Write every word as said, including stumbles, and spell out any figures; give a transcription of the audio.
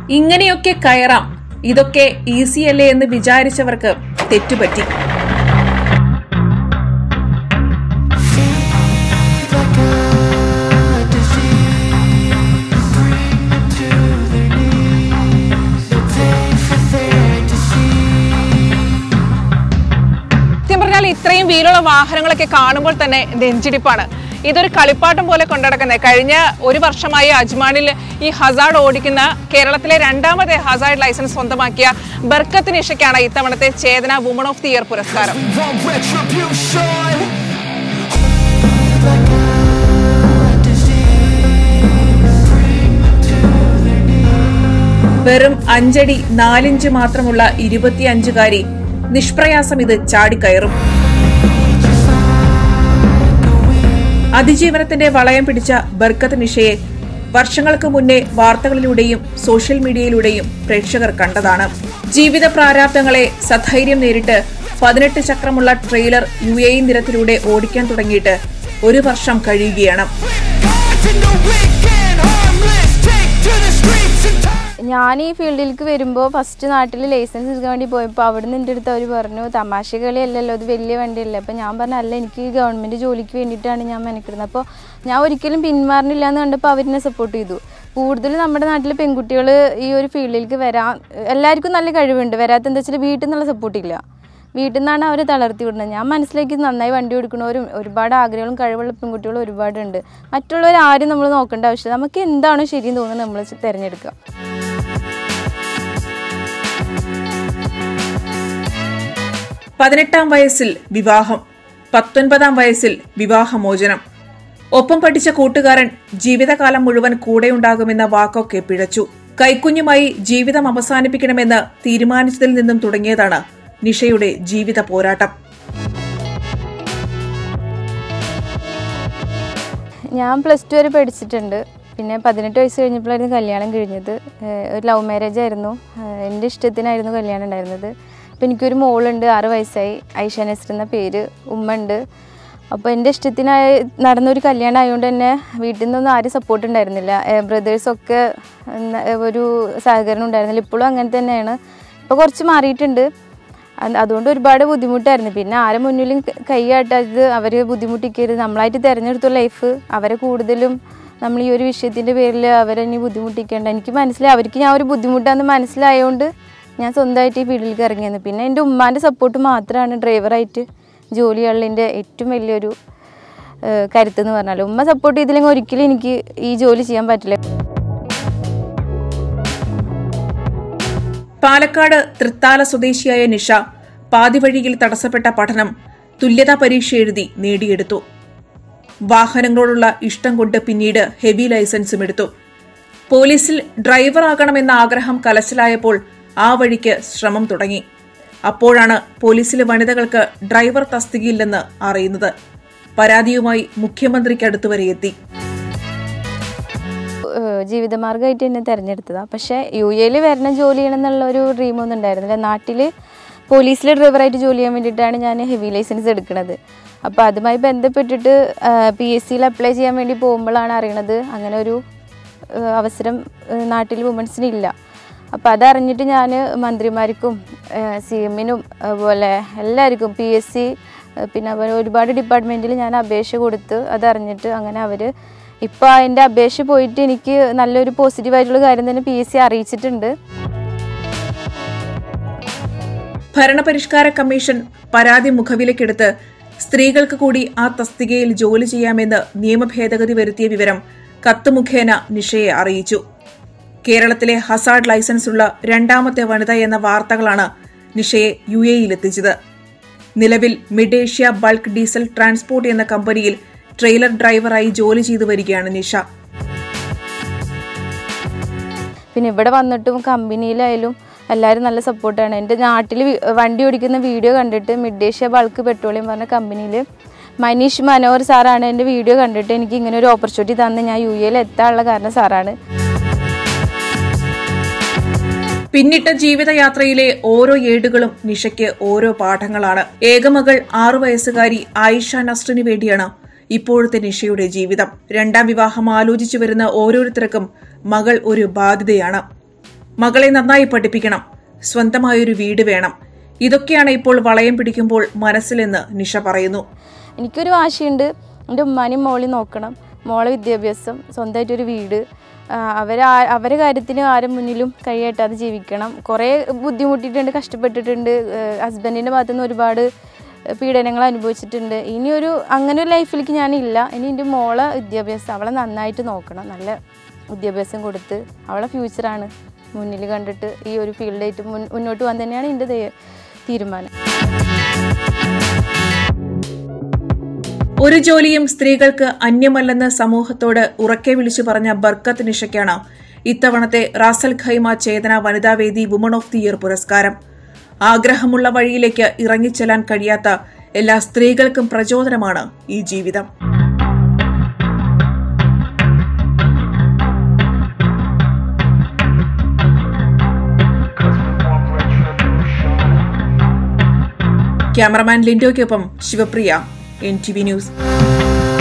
ഇങ്ങനെയൊക്കെ കയറാം, ഇതൊക്കെ ഈസിയല്ലേ എന്ന് വിചാരിച്ചവർക്ക് തെറ്റുപറ്റി. ഇത്രയും വീലുള്ള വാഹനങ്ങളൊക്കെ കാണുമ്പോൾ തന്നെ നെഞ്ചിടിപ്പാണ്. ഇതൊരു കളിപ്പാട്ടം പോലെ കൊണ്ടുനടക്കുന്നത്. കഴിഞ്ഞ ഒരു വർഷമായി അജ്മാനിൽ ഈ ഹസാർഡ് ഓടിക്കുന്ന കേരളത്തിലെ രണ്ടാമത്തെ ഹസാർഡ് ലൈസൻസ് സ്വന്തമാക്കിയ ബർക്കത്ത് നിഷയ്ക്കാണ് ഇത്തവണത്തെ Chetana woman of the year പുരസ്കാരം. വെറും അഞ്ചടി നാലിഞ്ച് മാത്രമുള്ള ഇരുപത്തിയഞ്ചുകാരി നിഷ്പ്രയാസം ഇത് ചാടിക്കയറും. അതിജീവനത്തിന്റെ വളയം പിടിച്ച ബർക്കത്ത് നിഷയെ വർഷങ്ങൾക്ക് മുന്നേ വാർത്തകളിലൂടെയും സോഷ്യൽ മീഡിയയിലൂടെയും പ്രേക്ഷകർ കണ്ടതാണ്. ജീവിത പ്രാരാബ്ദങ്ങളെ സധൈര്യം നേരിട്ട് പതിനെട്ട് ചക്രമുള്ള ട്രെയിലർ യു എ ഇ നിരത്തിലൂടെ ഓടിക്കാൻ തുടങ്ങിയിട്ട് ഒരു വർഷം കഴിയുകയാണ്. ഞാൻ ഈ ഫീൽഡിലേക്ക് വരുമ്പോൾ ഫസ്റ്റ് നാട്ടിൽ ലൈസൻസ് എടുക്കാൻ വേണ്ടി പോയപ്പോൾ അവിടെ നിന്ന് എൻ്റെ അടുത്ത് അവർ പറഞ്ഞു, തമാശ കളിയല്ലല്ലോ, അത് വലിയ വണ്ടിയല്ലേ. അപ്പോൾ ഞാൻ പറഞ്ഞു, അല്ല, എനിക്ക് ഗവൺമെൻറ് ജോലിക്ക് വേണ്ടിയിട്ടാണ് ഞാൻ മെനക്കിടുന്നത്. അപ്പോൾ ഞാൻ ഒരിക്കലും പിന്മാറുന്നില്ല എന്ന് കണ്ടപ്പോൾ അവരെന്നെ സപ്പോർട്ട് ചെയ്തു. കൂടുതൽ നമ്മുടെ നാട്ടിൽ പെൺകുട്ടികൾ ഈ ഒരു ഫീൽഡിലേക്ക് വരാൻ എല്ലാവർക്കും നല്ല കഴിവുണ്ട്. വരാത്ത എന്താ വെച്ചാൽ വീട്ടിൽ നിന്നുള്ള സപ്പോർട്ടില്ല. വീട്ടിൽ നിന്നാണ് അവരെ തളർത്തി വിടുന്നത്. ഞാൻ മനസ്സിലാക്കി നന്നായി വണ്ടി ഓടിക്കുന്നവരും ഒരുപാട് ആഗ്രഹങ്ങളും കഴിവുള്ള പെൺകുട്ടികളും ഒരുപാടുണ്ട്. മറ്റുള്ളവർ ആരും നമ്മൾ നോക്കേണ്ട ആവശ്യമില്ല. നമുക്ക് എന്താണോ ശരിയെന്ന് തോന്നുന്നത് നമ്മൾ തിരഞ്ഞെടുക്കുക. പതിനെട്ടാം വയസ്സിൽ വിവാഹം, പത്തൊൻപതാം വയസ്സിൽ വിവാഹമോചനം. ഒപ്പം പഠിച്ച കൂട്ടുകാരൻ ജീവിതകാലം മുഴുവൻ കൂടെയുണ്ടാകുമെന്ന വാക്കൊക്കെ പിഴച്ചു. കൈക്കുഞ്ഞുമായി ജീവിതം അവസാനിപ്പിക്കണമെന്ന് തീരുമാനിച്ചതിൽ നിന്നും തുടങ്ങിയതാണ് നിഷയുടെ ജീവിത പോരാട്ടം. ഞാൻ പ്ലസ് ടു വരെ പഠിച്ചിട്ടുണ്ട്. പിന്നെ പതിനെട്ട് വയസ്സ് കഴിഞ്ഞപ്പോഴായിരുന്നു കല്യാണം കഴിഞ്ഞത്. ഒരു ലവ് മാരേജ് ആയിരുന്നു. എൻ്റെ ഇഷ്ടത്തിനായിരുന്നു കല്യാണം ഉണ്ടായിരുന്നത്. അപ്പോൾ എനിക്കൊരു മോളുണ്ട്, ആറ് വയസ്സായി, ഐഷ നസ്ർ എന്ന പേര്. ഉമ്മ ഉണ്ട്. അപ്പോൾ എൻ്റെ ഇഷ്ടത്തിനായി നടന്നൊരു കല്യാണം ആയതുകൊണ്ട് തന്നെ വീട്ടിൽ നിന്നൊന്നും ആരും സപ്പോർട്ട് ഉണ്ടായിരുന്നില്ല. ബ്രദേഴ്സൊക്കെ ഒരു സഹകരണം ഉണ്ടായിരുന്നില്ല. ഇപ്പോഴും അങ്ങനെ തന്നെയാണ്. ഇപ്പോൾ കുറച്ച് മാറിയിട്ടുണ്ട്. അതുകൊണ്ട് ഒരുപാട് ബുദ്ധിമുട്ടായിരുന്നു. പിന്നെ ആരെ മുന്നിലും കൈയാട്ടത് അവരെ ബുദ്ധിമുട്ടിക്കരുത്. നമ്മളായിട്ട് തിരഞ്ഞെടുത്ത ലൈഫ് അവരെ കൂടുതലും നമ്മൾ ഈ ഒരു വിഷയത്തിൻ്റെ പേരിൽ അവരെ ഇനി ബുദ്ധിമുട്ടിക്കേണ്ട. എനിക്ക് മനസ്സിലായി അവർക്ക് ഞാൻ ഒരു ബുദ്ധിമുട്ടാണെന്ന് മനസ്സിലായതുകൊണ്ട് ഞാൻ സ്വന്തമായിട്ട് ഈ ഫീൽഡിലേക്ക് ഇറങ്ങിയത്. പിന്നെ എൻ്റെ ഉമ്മാൻ്റെ സപ്പോർട്ട് മാത്രമാണ് ഡ്രൈവറായിട്ട് ജോലി ചെയ്യുന്നതിൻ്റെ ഏറ്റവും വലിയൊരു കരുത്തെന്ന് പറഞ്ഞാൽ. ഉമ്മ സപ്പോർട്ട് ചെയ്തില്ലെങ്കിൽ ഒരിക്കലും എനിക്ക് ഈ ജോലി ചെയ്യാൻ പറ്റില്ല. പാലക്കാട് തൃത്താല സ്വദേശിയായ നിഷ പാതിവഴിയിൽ തടസ്സപ്പെട്ട പഠനം തുല്യതാ പരീക്ഷ എഴുതി നേടിയെടുത്തു. വാഹനങ്ങളോടുള്ള ഇഷ്ടം കൊണ്ട് പിന്നീട് ഹെവി ലൈസൻസും എടുത്തു. പോലീസിൽ ഡ്രൈവറാകണമെന്ന ആഗ്രഹം കലശലായപ്പോൾ ആ വഴിക്ക് ശ്രമം തുടങ്ങി. അപ്പോഴാണ് പോലീസിലെ വനിതകൾക്ക് ഡ്രൈവർ തസ്തികയില്ലെന്ന് അറിയുന്നത്. പരാതിയുമായി മുഖ്യമന്ത്രിക്കടുത്ത് വരെ എത്തി. ജീവിതമാർഗമായിട്ട് എന്നെ തിരഞ്ഞെടുത്തതാണ്. പക്ഷേ യു എയിൽ വരുന്ന ജോലി ചെയ്യണമെന്നുള്ള ഒരു ഡ്രീമൊന്നും ഉണ്ടായിരുന്നില്ല. നാട്ടിൽ പോലീസിലെ ഡ്രൈവറായിട്ട് ജോലി ചെയ്യാൻ വേണ്ടിയിട്ടാണ് ഞാൻ ഹെവി ലൈസൻസ് എടുക്കുന്നത്. അപ്പോൾ അതുമായി ബന്ധപ്പെട്ടിട്ട് പി എസ് സിയിൽ അപ്ലൈ ചെയ്യാൻ വേണ്ടി പോകുമ്പോഴാണ് അറിയണത് അങ്ങനെ ഒരു അവസരം നാട്ടിൽ വുമൻസിനില്ല. അപ്പോൾ അതറിഞ്ഞിട്ട് ഞാൻ മന്ത്രിമാർക്കും സി എമ്മിനും അതുപോലെ എല്ലാവർക്കും പി എസ് സി പിന്നെ അതുപോലെ ഒരുപാട് ഡിപ്പാർട്ട്മെൻറ്റിൽ ഞാൻ അപേക്ഷ കൊടുത്ത് അതറിഞ്ഞിട്ട് അങ്ങനെ അവർ ഇപ്പോൾ അതിൻ്റെ അപേക്ഷ പോയിട്ട് എനിക്ക് നല്ലൊരു പോസിറ്റീവായിട്ടുള്ള കാര്യം തന്നെ പി എസ് സി അറിയിച്ചിട്ടുണ്ട്. ഭരണപരിഷ്കാര കമ്മീഷൻ പരാതി മുഖവിലക്കെടുത്ത് സ്ത്രീകൾക്ക് കൂടി ആ തസ്തികയിൽ ജോലി ചെയ്യാമെന്ന് നിയമഭേദഗതി വരുത്തിയ വിവരം കത്ത് മുഖേന നിഷയെ അറിയിച്ചു. കേരളത്തിലെ ഹസാർഡ് ലൈസൻസുള്ള രണ്ടാമത്തെ വനിത എന്ന വാർത്തകളാണ് നിഷയെ യു എയിലെത്തിച്ചത്. നിലവിൽ mid Asia bulk diesel transport എന്ന കമ്പനിയിൽ ട്രെയിലർ ഡ്രൈവറായി ജോലി ചെയ്തു വരികയാണ് നിഷ. പിന്നെ ഇവിടെ വന്നിട്ടും കമ്പനിയിലായാലും എല്ലാവരും നല്ല സപ്പോർട്ടാണ്. എൻ്റെ നാട്ടിൽ വണ്ടി ഓടിക്കുന്ന വീഡിയോ കണ്ടിട്ട് മിഡ് ഏഷ്യ ബൾക്ക് പെട്രോളിയം പറഞ്ഞ കമ്പനിയിൽ മനീഷ് മനോഹർ സാറാണ് എൻ്റെ വീഡിയോ കണ്ടിട്ട് എനിക്ക് ഇങ്ങനെ ഒരു ഓപ്പർച്യൂണിറ്റി തന്ന് ഞാൻ യു എയിൽ എത്താനുള്ള കാരണം സാറാണ്. പിന്നിട്ട ജീവിതയാത്രയിലെ ഓരോ ഏടുകളും നിഷയ്ക്ക് ഓരോ പാഠങ്ങളാണ്. ഏകമകൾ ആറു വയസ്സുകാരി ആയിഷ നസ്റിന് വേണ്ടിയാണ് ഇപ്പോഴത്തെ നിഷയുടെ ജീവിതം. രണ്ടാം വിവാഹം ആലോചിച്ചു വരുന്ന ഓരോരുത്തർക്കും മകൾ ഒരു ബാധ്യതയാണ്. മകളെ നന്നായി പഠിപ്പിക്കണം, സ്വന്തമായൊരു വീട് വേണം. ഇതൊക്കെയാണ് ഇപ്പോൾ വളയം പിടിക്കുമ്പോൾ മനസ്സിലെന്ന് നിഷ പറയുന്നു. എനിക്കൊരു വാശിയുണ്ട്, എൻ്റെ ഉമ്മാനെയും മോളെയും നോക്കണം, മോളെ വിദ്യാഭ്യാസം, സ്വന്തമായിട്ടൊരു വീട്, അവർ അവരെ കാര്യത്തിന് ആരും മുന്നിലും കൈയാട്ടാതെ ജീവിക്കണം. കുറേ ബുദ്ധിമുട്ടിയിട്ടുണ്ട്, കഷ്ടപ്പെട്ടിട്ടുണ്ട്, ഹസ്ബൻഡിൻ്റെ ഭാഗത്തുനിന്ന് ഒരുപാട് പീഡനങ്ങൾ അനുഭവിച്ചിട്ടുണ്ട്. ഇനിയൊരു അങ്ങനെ ഒരു ലൈഫിലേക്ക് ഞാനില്ല. ഇനി എൻ്റെ മോളെ വിദ്യാഭ്യാസം, അവളെ നന്നായിട്ട് നോക്കണം, നല്ല വിദ്യാഭ്യാസം കൊടുത്ത് അവളെ ഫ്യൂച്ചറാണ് മുന്നിൽ കണ്ടിട്ട് ഈ ഒരു ഫീൽഡായിട്ട് മുൻ മുന്നോട്ട് പോകാൻ തന്നെയാണ് എൻ്റെ തീരുമാനം. ഒരു ജോലിയും സ്ത്രീകൾക്ക് അന്യമല്ലെന്ന് സമൂഹത്തോട് ഉറക്കെ വിളിച്ചു പറഞ്ഞ ബർക്കത്ത് നിഷയ്ക്കാണ് ഇത്തവണത്തെ റാസൽ ഖൈമ ചേതന വനിതാവേദി വുമൺ ഓഫ് ദി ഇയർ പുരസ്കാരം. ആഗ്രഹമുള്ള വഴിയിലേക്ക് ഇറങ്ങിച്ചെല്ലാൻ കഴിയാത്ത എല്ലാ സ്ത്രീകൾക്കും പ്രചോദനമാണ് ഈ ജീവിതം. ക്യാമറമാൻ ലിൻഡോയ്ക്കൊപ്പം Shivapriya, N T V news.